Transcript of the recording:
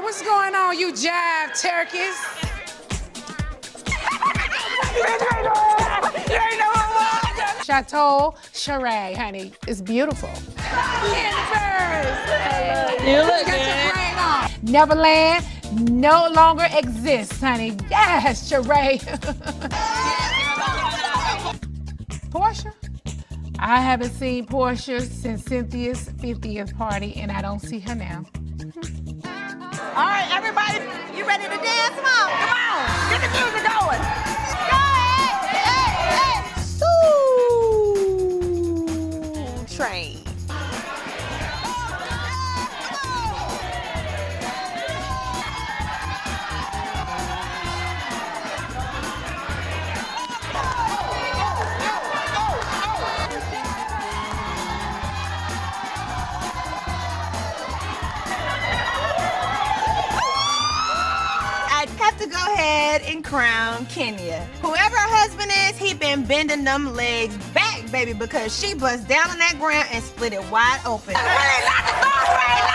what's going on, you jive turkeys? Chateau Shereé, honey. It's beautiful. Kandi Burruss. You look Got good. your brain on. Neverland no longer exists, honey. Yes, Shereé. Porsha? I haven't seen Porsha since Cynthia's 50th party, and I don't see her now. All right, everybody, you ready to dance? Come on, get the music going. Go ahead, hey. Soul Train. To go ahead and crown Kenya. Whoever her husband is, he been bending them legs back, baby, because she bust down on that ground and split it wide open. Really, not the